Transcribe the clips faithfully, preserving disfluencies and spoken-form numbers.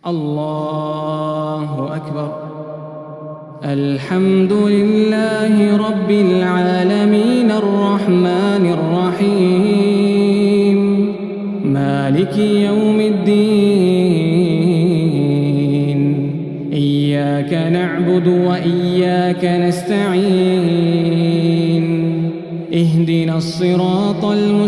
الله أكبر. الحمد لله رب العالمين الرحمن الرحيم مالك يوم الدين. إياك نعبد وإياك نستعين. اهدنا الصراط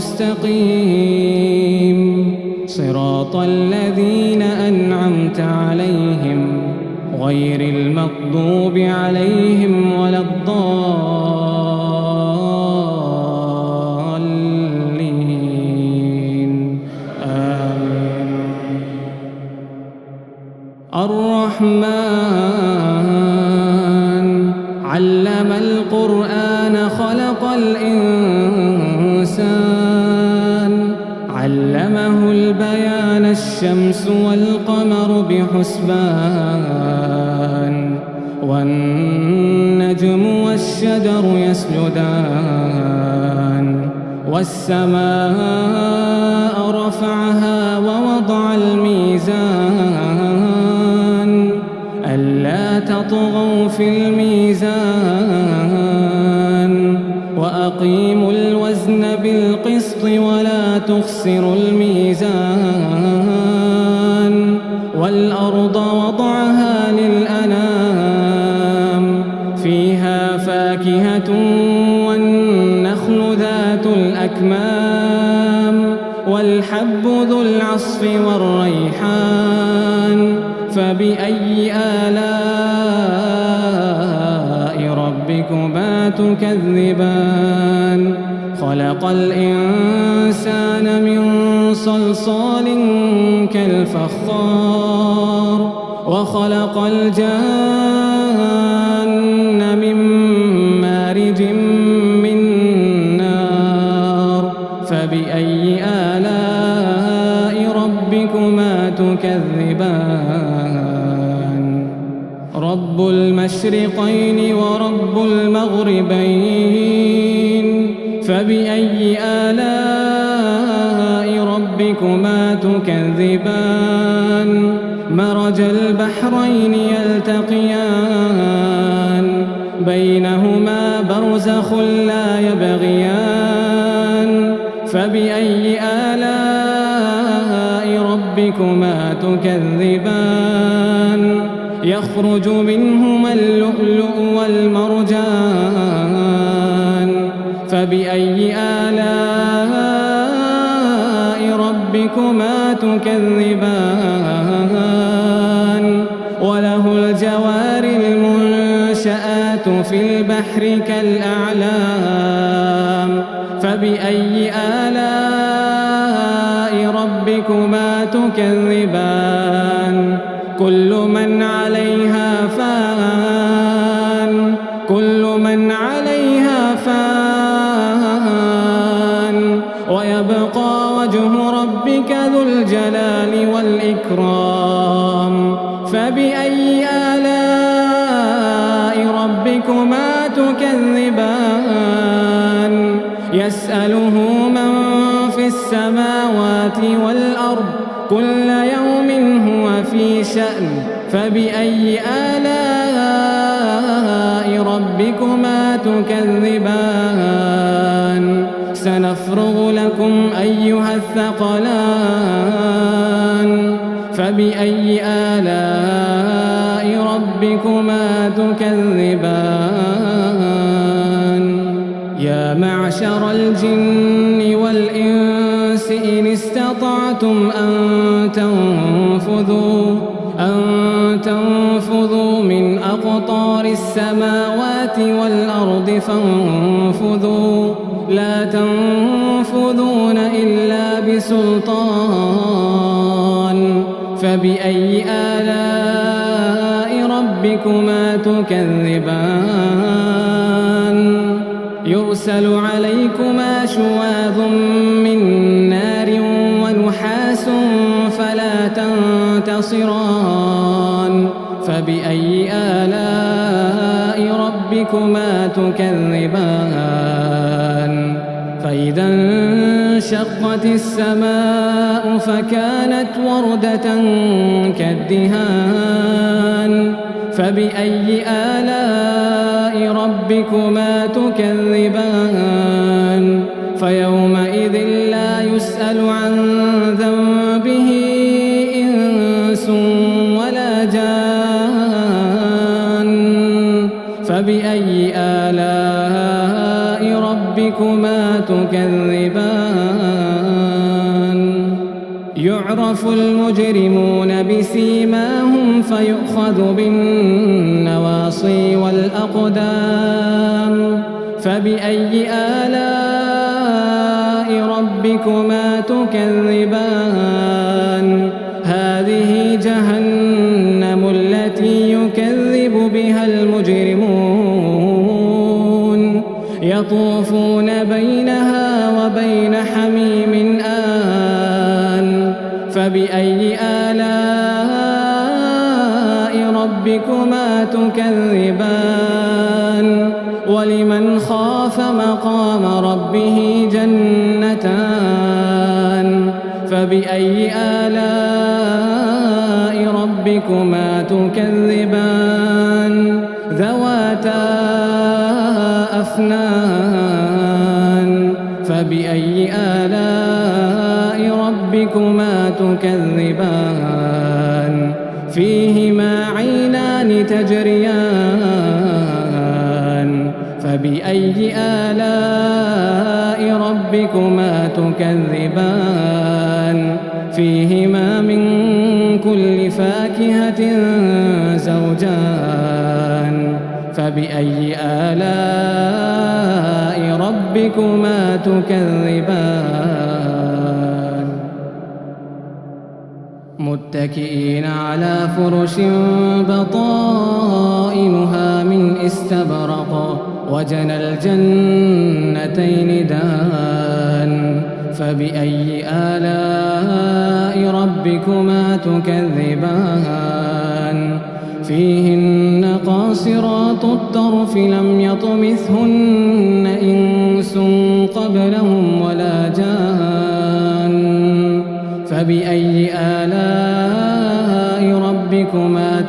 المستقيم صراط الذين أنعمت عليهم غير المغضوب عليهم ولا الضالين. آمين. الرحمن علم القرآن خلق الإنسان علمه البيان الشمس والقمر بحسبان والنجم والشجر يسجدان والسماء رفعها ووضع الميزان ألا تطغوا في الميزان وأقيموا الوزن بالقسط ولا تخسروا الميزان والأرض وضعها للأنام فيها فاكهة والنخل ذات الأكمام والحب ذو العصف والريحان فبأي آلاء ربكما تكذبان. خلق الإنسان من صلصال كالفخار وخلق الجان من مارج من نار فبأي آلاء ربكما تكذبان. رب المشرقين ورب المغربين فبأي آلاء ربكما تكذبان. مرج البحرين يلتقيان بينهما برزخ لا يبغيان فبأي آلاء ربكما تكذبان. يخرج منهما اللؤلؤ والمرجان فبأي آلاء ربكما تكذبان. وله الجوار المنشآت في البحر كالأعلام فبأي آلاء ربكما تكذبان. كل من عليها فان كل من عليها فان ويبقى وجه ربك ذو الجلال والإكرام فبأي آلاء ربكما تكذبان. يسأله من في السماوات والأرض كل يوم هو في شأن فبأي آلاء ربكما تكذبان. سنفرغ لكم أيها الثقلان فبأي آلاء ربكما تكذبان. يا معشر الجن والإنس إن استطعتم أن تنفذوا أن تنفذوا من أقطار السماوات والأرض فانفذوا لا تنفذون إلا بسلطان فبأي آلاء ربكما تكذبان. يرسل عليكما شواظ من نار ونحاس فلا تنتصران فبأي آلاء ربكما تكذبان. فإذا انشقت السماء فكانت وردة كالدهان فبأي آلاء ربكما تكذبان فيومئذ لا يسأل عن ذنبه إنس ولا جان فبأي آلاء ربكما تكذبان يعرف المجرمون بسيماهم فيؤخذ بالنواصي والأقدام فبأي آلاء ربكما تكذبان هذه جهنم التي يكذب بها المجرمون يطوفون بينها وبين حميم آن فبأي آلاء ربكما تكذبان ولمن خاف مقام ربه جنتان فبأي آلاء ربكما تكذبان ذواتا أفنان فبأي آلاء ربكما تكذبان فيهما عينان تجريان فبأي آلاء ربكما تكذبان فيهما من كل فاكهة زوجان فبأي آلاء ربكما تكذبان متكئين على فرش بطائنها من استبرق وجنى الجنتين دان فبأي آلاء ربكما تكذبان فيهن قاصرات الطرف لم يطمثهن إنس قبلهم ولا جان فبأي آلاء ربكما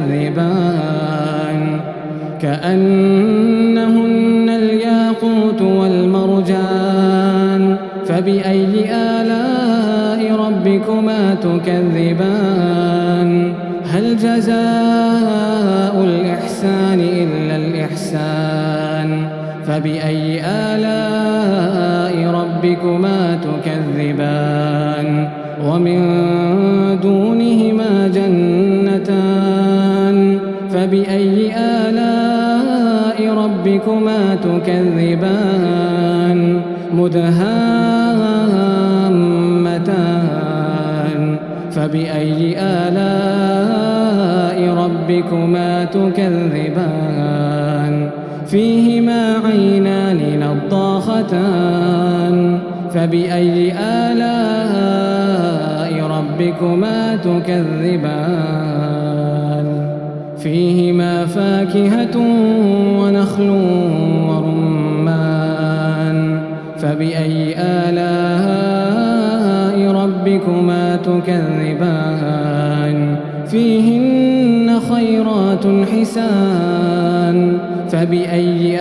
تكذبان كأنهن الياقوت والمرجان فبأي آلاء ربكما تكذبان هل جزاء الإحسان إلا الإحسان فبأي آلاء ربكما تكذبان ومن دونهما جنتان فبأي آلاء ربكما تكذبان مدهامتان فبأي آلاء ربكما تكذبان فيهما عينان نضاختان فبأي آلاء ربكما تكذبان فيهما فاكهة ونخل ورمان فبأي آلاء ربكما تكذبان فيهن خيرات حسان فبأي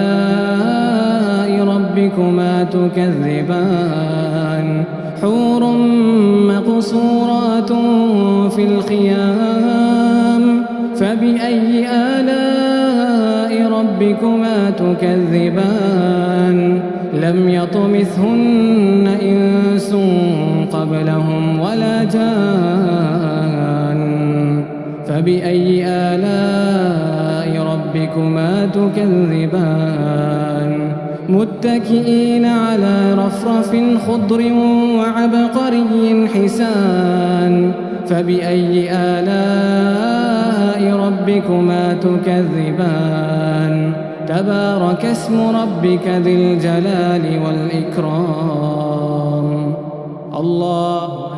آلاء ربكما تكذبان حور مقصورات في الخيام فبأي آلاء ربكما تكذبان لم يطمثهن إنس قبلهم ولا جان فبأي آلاء ربكما تكذبان متكئين على رفرف خضر وعبقري حسان فبأي آلاء ربكما تكذبان تبارك اسم ربك ذي الجلال والإكرام الله